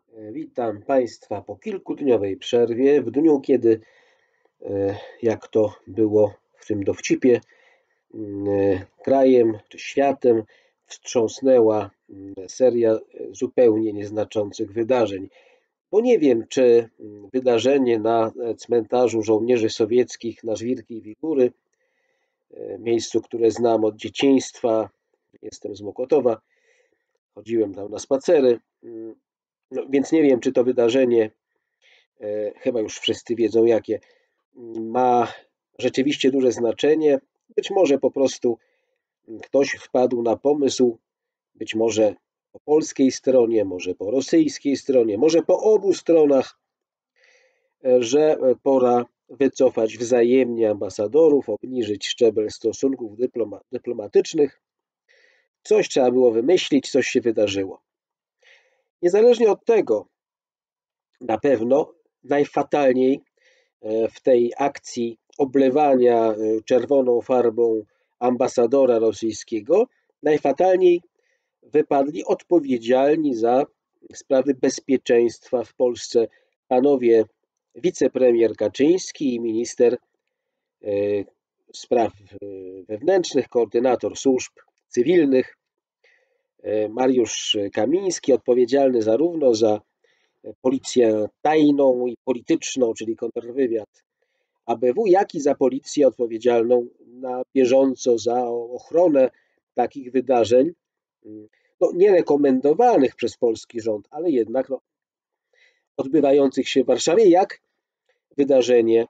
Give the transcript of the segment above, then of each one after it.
Witam Państwa po kilkudniowej przerwie, w dniu, kiedy, jak to było w tym dowcipie, krajem czy światem wstrząsnęła seria zupełnie nieznaczących wydarzeń. Bo nie wiem, czy wydarzenie na cmentarzu żołnierzy sowieckich na Żwirkiej Wigury, miejscu, które znam od dzieciństwa, jestem z Mokotowa, chodziłem tam na spacery, no, więc nie wiem, czy to wydarzenie, chyba już wszyscy wiedzą jakie, ma rzeczywiście duże znaczenie. Być może po prostu ktoś wpadł na pomysł, być może po polskiej stronie, może po rosyjskiej stronie, może po obu stronach, że pora wycofać wzajemnie ambasadorów, obniżyć szczebel stosunków dyplomatycznych. Coś trzeba było wymyślić, coś się wydarzyło. Niezależnie od tego, na pewno najfatalniej w tej akcji oblewania czerwoną farbą ambasadora rosyjskiego, najfatalniej wypadli odpowiedzialni za sprawy bezpieczeństwa w Polsce panowie wicepremier Kaczyński i minister spraw wewnętrznych, koordynator służb cywilnych Mariusz Kamiński, odpowiedzialny zarówno za policję tajną i polityczną, czyli kontrwywiad ABW, jak i za policję odpowiedzialną na bieżąco za ochronę takich wydarzeń, no, nie rekomendowanych przez polski rząd, ale jednak odbywających się w Warszawie, jak wydarzenie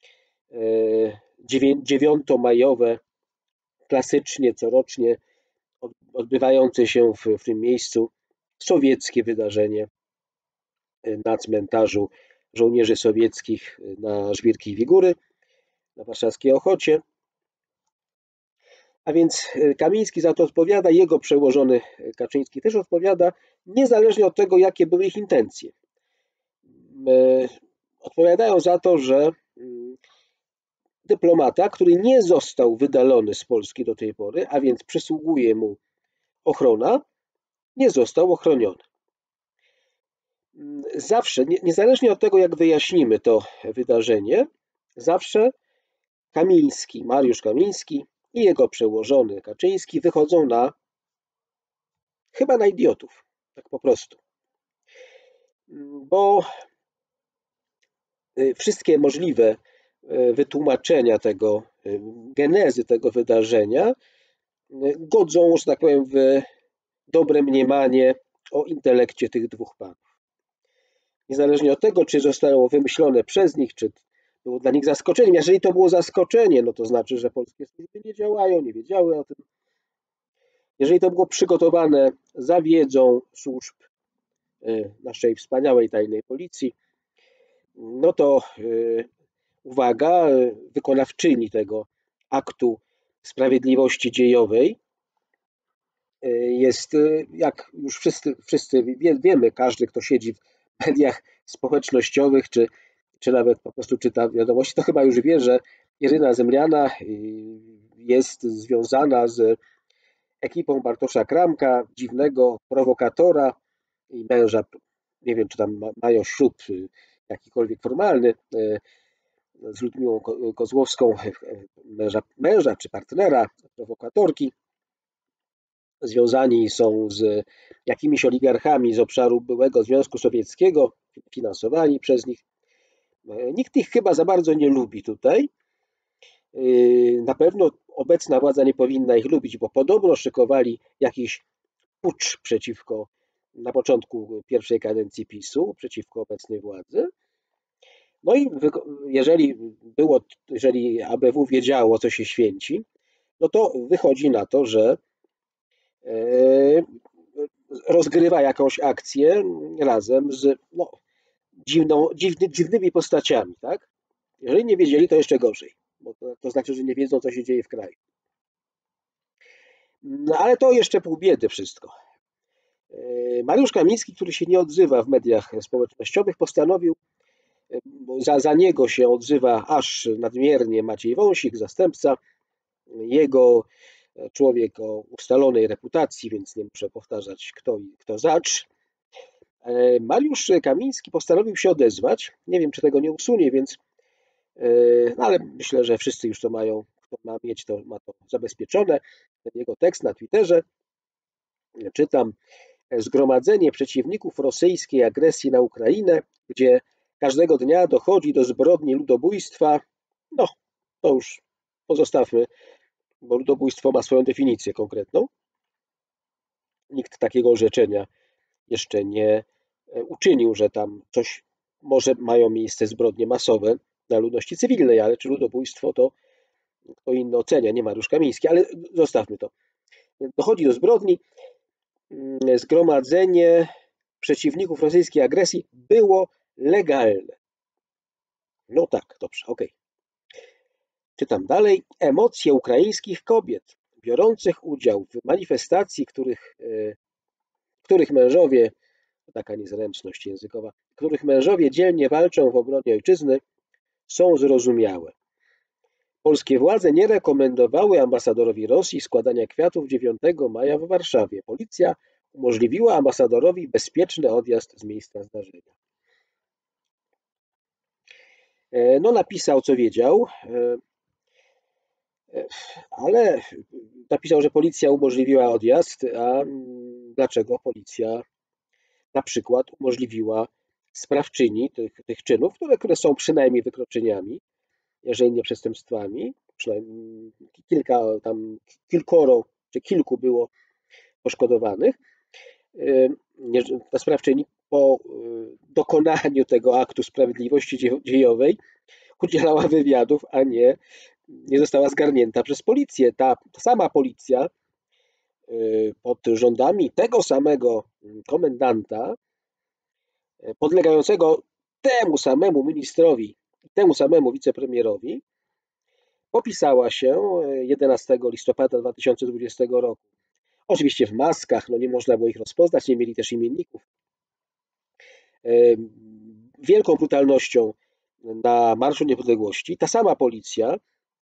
dziewiątomajowe, klasycznie corocznie odbywające się w tym miejscu, sowieckie wydarzenie na cmentarzu żołnierzy sowieckich na Żwirkiej Wigury, na warszawskiej Ochocie. A więc Kamiński za to odpowiada, jego przełożony Kaczyński też odpowiada, niezależnie od tego, jakie były ich intencje. Odpowiadają za to, że dyplomata, który nie został wydalony z Polski do tej pory, a więc przysługuje mu ochrona, nie został ochroniony. Zawsze, niezależnie od tego, jak wyjaśnimy to wydarzenie, zawsze Kamiński, Mariusz Kamiński i jego przełożony Kaczyński wychodzą chyba na idiotów, tak po prostu. Bo wszystkie możliwe wytłumaczenia tego, genezy tego wydarzenia godzą, że tak powiem, w dobre mniemanie o intelekcie tych dwóch panów. Niezależnie od tego, czy zostało wymyślone przez nich, czy było dla nich zaskoczeniem. Jeżeli to było zaskoczenie, no to znaczy, że polskie służby nie działają, nie wiedziały o tym. Jeżeli to było przygotowane za wiedzą służb naszej wspaniałej tajnej policji, no to uwaga, wykonawczyni tego aktu sprawiedliwości dziejowej jest, jak już wszyscy wiemy, każdy, kto siedzi w mediach społecznościowych, czy nawet po prostu czyta wiadomości, to chyba już wie, że Iryna Zemliana jest związana z ekipą Bartosza Kramka, dziwnego prowokatora i męża, nie wiem, czy tam mają ślub jakikolwiek formalny, z Ludmiłą Kozłowską, męża czy partnera prowokatorki. Związani są z jakimiś oligarchami z obszaru byłego Związku Sowieckiego, finansowani przez nich. Nikt ich chyba za bardzo nie lubi tutaj. Na pewno obecna władza nie powinna ich lubić, bo podobno szykowali jakiś pucz na początku pierwszej kadencji PiS-u, przeciwko obecnej władzy. No i jeżeli ABW wiedziało, co się święci, no to wychodzi na to, że rozgrywa jakąś akcję razem z dziwnymi postaciami, tak? Jeżeli nie wiedzieli, to jeszcze gorzej, bo to znaczy, że nie wiedzą, co się dzieje w kraju. No ale to jeszcze pół biedy wszystko. Mariusz Kamiński, który się nie odzywa w mediach społecznościowych, postanowił, bo za niego się odzywa aż nadmiernie Maciej Wąsik, zastępca jego, człowiek o ustalonej reputacji, więc nie muszę powtarzać kto zacz. Mariusz Kamiński postanowił się odezwać. Nie wiem, czy tego nie usunie, więc no ale myślę, że wszyscy już to mają, kto ma mieć, to ma to zabezpieczone. Ten jego tekst na Twitterze, czytam: zgromadzenie przeciwników rosyjskiej agresji na Ukrainę, gdzie każdego dnia dochodzi do zbrodni ludobójstwa. No, to już pozostawmy, bo ludobójstwo ma swoją definicję konkretną. Nikt takiego orzeczenia jeszcze nie uczynił, że tam coś może mają miejsce zbrodnie masowe na ludności cywilnej, ale czy ludobójstwo, to kto inny ocenia, nie Mariusz Kamiński, ale zostawmy to. Dochodzi do zbrodni. Zgromadzenie przeciwników rosyjskiej agresji było legalne. No tak, dobrze, okej. Czytam dalej. Emocje ukraińskich kobiet biorących udział w manifestacji, których mężowie, taka niezręczność językowa, których mężowie dzielnie walczą w obronie ojczyzny, są zrozumiałe. Polskie władze nie rekomendowały ambasadorowi Rosji składania kwiatów 9 maja w Warszawie. Policja umożliwiła ambasadorowi bezpieczny odjazd z miejsca zdarzenia. No, napisał, co wiedział, ale napisał, że policja umożliwiła odjazd, a dlaczego policja na przykład umożliwiła sprawczyni tych czynów, które są przynajmniej wykroczeniami, jeżeli nie przestępstwami, przynajmniej kilkoro czy kilku było poszkodowanych, ta sprawczyni po dokonaniu tego aktu sprawiedliwości dziejowej udzielała wywiadów, a nie została zgarnięta przez policję. Ta sama policja pod rządami tego samego komendanta, podlegającego temu samemu ministrowi, temu samemu wicepremierowi, popisała się 11 listopada 2020 roku. Oczywiście w maskach, no nie można było ich rozpoznać, nie mieli też imienników. Wielką brutalnością na Marszu Niepodległości ta sama policja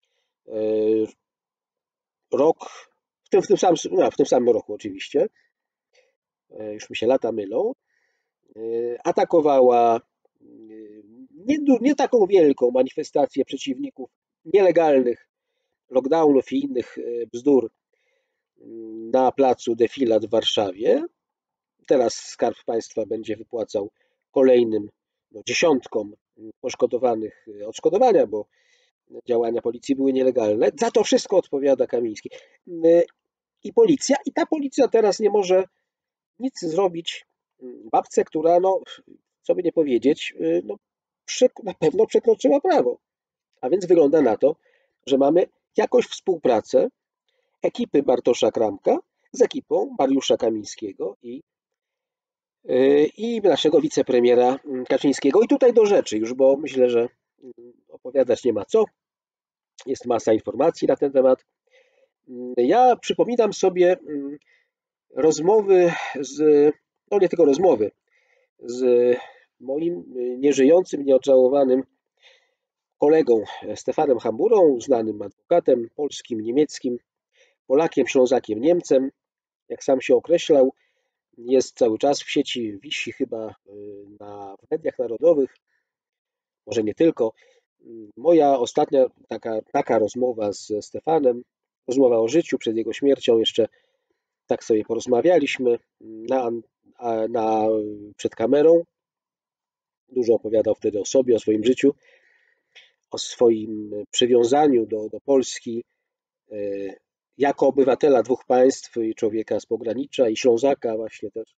w tym samym roku oczywiście, już mi się lata mylą, atakowała nie taką wielką manifestację przeciwników nielegalnych lockdownów i innych bzdur na placu Defilat w Warszawie. Teraz Skarb Państwa będzie wypłacał kolejnym dziesiątkom poszkodowanych odszkodowania, bo działania policji były nielegalne. Za to wszystko odpowiada Kamiński. I policja, i ta policja teraz nie może nic zrobić babce, która, no, co by nie powiedzieć, no, na pewno przekroczyła prawo. A więc wygląda na to, że mamy jakąś współpracę ekipy Bartosza Kramka z ekipą Mariusza Kamińskiego i naszego wicepremiera Kaczyńskiego. I tutaj do rzeczy już, bo myślę, że opowiadać nie ma co. Jest masa informacji na ten temat. Ja przypominam sobie rozmowy no nie tylko rozmowy, z moim nieżyjącym, nieodżałowanym kolegą Stefanem Hamburą, znanym adwokatem polskim, niemieckim, Polakiem, Ślązakiem, Niemcem. Jak sam się określał, jest cały czas w sieci, wisi chyba w mediach narodowych, może nie tylko. Moja ostatnia taka rozmowa z Stefanem, rozmowa o życiu przed jego śmiercią, jeszcze tak sobie porozmawialiśmy przed kamerą. Dużo opowiadał wtedy o sobie, o swoim życiu, o swoim przywiązaniu do Polski jako obywatela dwóch państw i człowieka z pogranicza i Ślązaka właśnie też.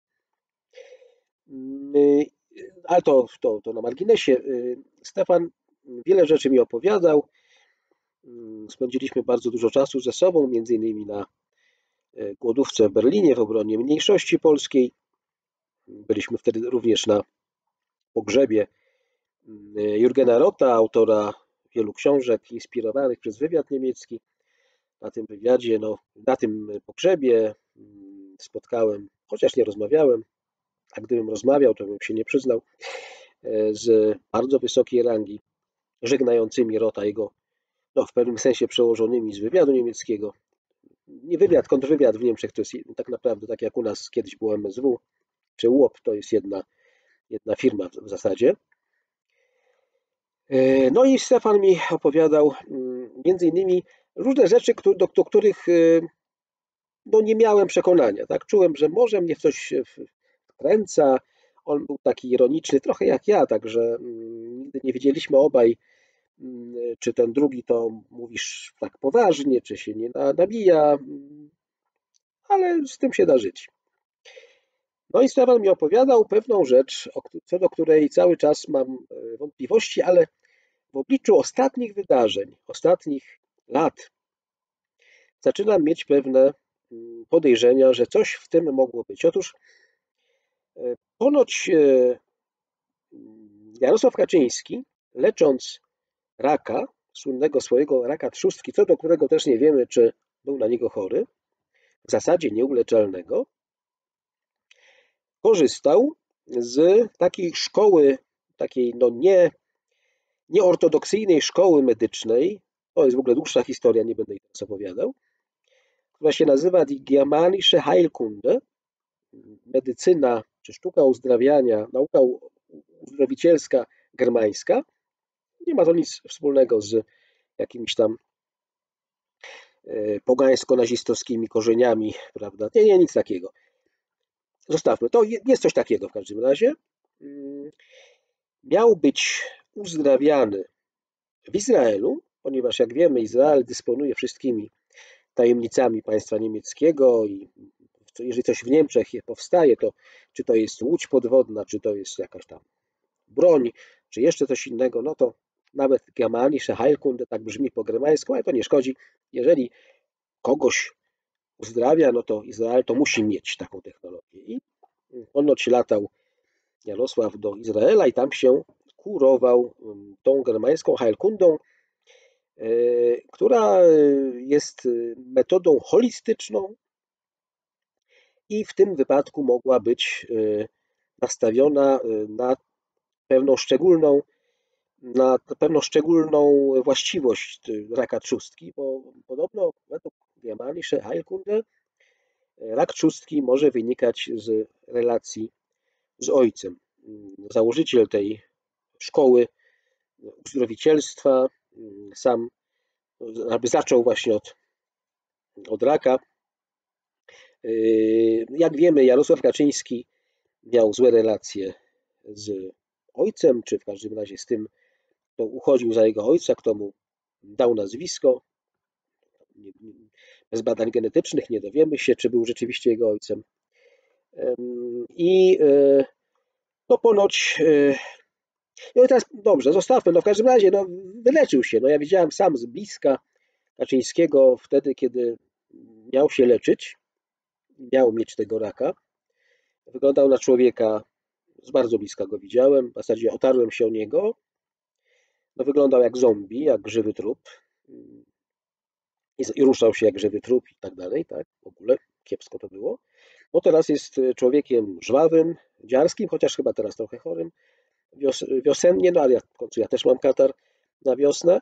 Ale to na marginesie. Stefan wiele rzeczy mi opowiadał. Spędziliśmy bardzo dużo czasu ze sobą, między innymi na głodówce w Berlinie w obronie mniejszości polskiej. Byliśmy wtedy również na pogrzebie Jurgena Rotha, autora wielu książek inspirowanych przez wywiad niemiecki. Na tym wywiadzie, na tym pogrzebie spotkałem, chociaż nie rozmawiałem, a gdybym rozmawiał, to bym się nie przyznał, z bardzo wysokiej rangi żegnającymi Rotha, jego w pewnym sensie przełożonymi z wywiadu niemieckiego. Nie wywiad, kontrwywiad w Niemczech to jest tak naprawdę tak jak u nas kiedyś było MSW. czy UOP to jest jedna firma w zasadzie. No i Stefan mi opowiadał między innymi różne rzeczy, do których no nie miałem przekonania. Tak? Czułem, że może mnie w coś wkręca. On był taki ironiczny, trochę jak ja, także nigdy nie wiedzieliśmy obaj, czy ten drugi to mówisz tak poważnie, czy się nie nabija, ale z tym się da żyć. No i Stefan mi opowiadał pewną rzecz, co do której cały czas mam wątpliwości, ale w obliczu ostatnich wydarzeń, ostatnich lat, zaczynam mieć pewne podejrzenia, że coś w tym mogło być. Otóż ponoć Jarosław Kaczyński, lecząc raka, słynnego swojego raka trzustki, co do którego też nie wiemy, czy był na niego chory, w zasadzie nieuleczalnego, korzystał z takiej szkoły, takiej no nieortodoksyjnej szkoły medycznej, to jest w ogóle dłuższa historia, nie będę jej teraz opowiadał, która się nazywa Die Germanische Heilkunde, medycyna czy sztuka uzdrawiania, nauka uzdrowicielska germańska. Nie ma to nic wspólnego z jakimiś tam pogańsko-nazistowskimi korzeniami, prawda? Nie, nic takiego. Zostawmy to. Jest coś takiego w każdym razie. Miał być uzdrawiany w Izraelu, ponieważ jak wiemy, Izrael dysponuje wszystkimi tajemnicami państwa niemieckiego i jeżeli coś w Niemczech powstaje, to czy to jest łódź podwodna, czy to jest jakaś tam broń, czy jeszcze coś innego, no to nawet Germanische Heilkunde, tak brzmi po germańsku, ale to nie szkodzi. Jeżeli kogoś uzdrawia, no to Izrael to musi mieć taką technologię. I ponoć latał Jarosław do Izraela i tam się kurował tą germańską Heilkundą, która jest metodą holistyczną i w tym wypadku mogła być nastawiona na pewną szczególną właściwość raka trzustki, bo podobno według Germanische Heilkunde rak trzustki może wynikać z relacji z ojcem. Założyciel tej szkoły uzdrowicielstwa sam zaczął właśnie od raka. Jak wiemy, Jarosław Kaczyński miał złe relacje z ojcem, czy w każdym razie z tym, kto uchodził za jego ojca, kto mu dał nazwisko. Bez badań genetycznych nie dowiemy się, czy był rzeczywiście jego ojcem. I no ponoć, no i teraz dobrze, zostawmy, no w każdym razie no, wyleczył się. No ja widziałem sam z bliska Kaczyńskiego wtedy, kiedy miał się leczyć, miał mieć tego raka. Wyglądał na człowieka, z bardzo bliska go widziałem, w zasadzie otarłem się o niego. No, wyglądał jak zombie, jak żywy trup. I ruszał się jak żywy trup i tak dalej, tak? W ogóle kiepsko to było. No teraz jest człowiekiem żwawym, dziarskim, chociaż chyba teraz trochę chorym. Wiosennie, no ale w końcu ja też mam katar na wiosnę.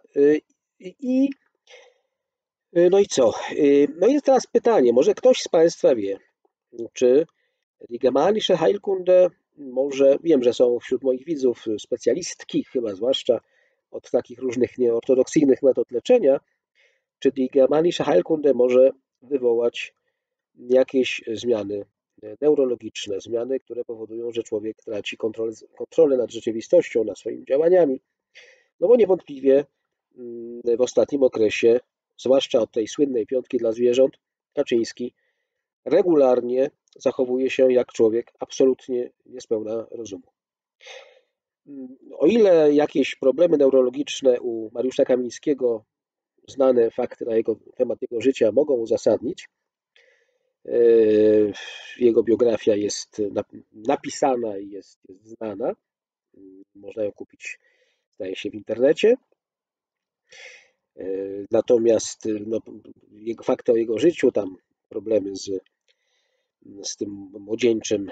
No i co? No i teraz pytanie, może ktoś z Państwa wie, czy Die Germanische Heilkunde, może wiem, że są wśród moich widzów specjalistki, chyba zwłaszcza od takich różnych nieortodoksyjnych metod leczenia, czy Die Germanische Heilkunde może wywołać jakieś zmiany neurologiczne, zmiany, które powodują, że człowiek traci kontrolę nad rzeczywistością, nad swoimi działaniami. No bo niewątpliwie w ostatnim okresie, zwłaszcza od tej słynnej piątki dla zwierząt, Kaczyński regularnie zachowuje się jak człowiek absolutnie niespełna rozumu. O ile jakieś problemy neurologiczne u Mariusza Kamińskiego, znane fakty na temat jego życia mogą uzasadnić, jego biografia jest napisana i jest znana, można ją kupić, zdaje się, w internecie. Natomiast no, fakty o jego życiu, tam problemy z tym młodzieńczym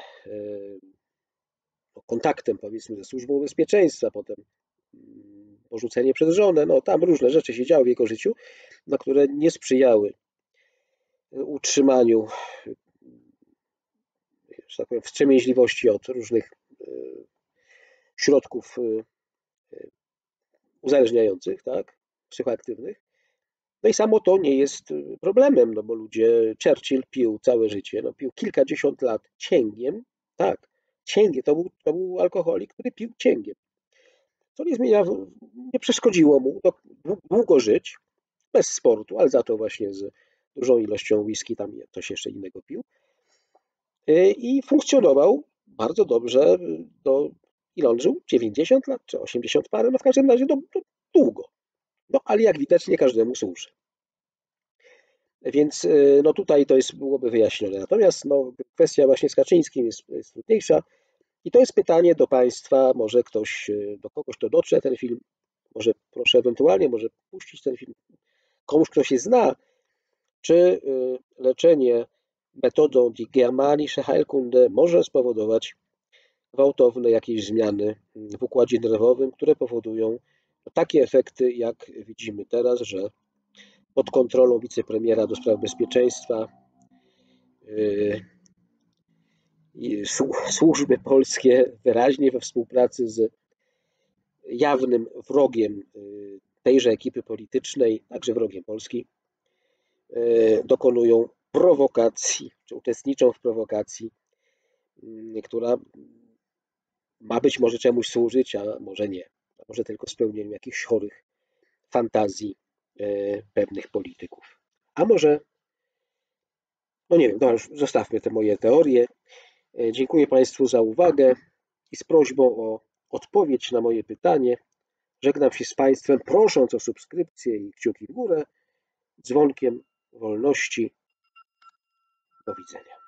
kontaktem, powiedzmy, ze służbą bezpieczeństwa, potem porzucenie przez żonę, no tam różne rzeczy się działy w jego życiu, no, które nie sprzyjały utrzymaniu że tak powiem, wstrzemięźliwości od różnych środków uzależniających, tak, psychoaktywnych. No i samo to nie jest problemem, no bo Churchill pił całe życie, no pił kilkadziesiąt lat cięgiem, tak, cięgiem, to był alkoholik, który pił cięgiem. To nie zmienia, nie przeszkodziło mu długo żyć, bez sportu, ale za to właśnie z dużą ilością whisky, tam coś jeszcze innego pił. I funkcjonował bardzo dobrze ile on żył? 90 lat, czy 80 parę? No w każdym razie długo. No ale jak widać nie każdemu służy. Więc no tutaj to byłoby wyjaśnione. Natomiast no, kwestia właśnie z Kaczyńskim jest trudniejsza. I to jest pytanie do Państwa, może do kogoś, kto dotrze ten film, może proszę ewentualnie, może puścić ten film komuś, kto się zna, czy leczenie metodą die germanische Heilkunde może spowodować gwałtowne jakieś zmiany w układzie nerwowym, które powodują takie efekty, jak widzimy teraz, że pod kontrolą wicepremiera do spraw bezpieczeństwa służby polskie wyraźnie we współpracy z jawnym wrogiem tejże ekipy politycznej, także wrogiem Polski, dokonują prowokacji, czy uczestniczą w prowokacji, która ma być może czemuś służyć, a może nie. A może tylko spełnieniu jakichś chorych fantazji pewnych polityków. A może, no nie wiem, no już zostawmy te moje teorie. Dziękuję Państwu za uwagę i z prośbą o odpowiedź na moje pytanie żegnam się z Państwem, prosząc o subskrypcję i kciuki w górę, dzwonkiem wolności. Do widzenia.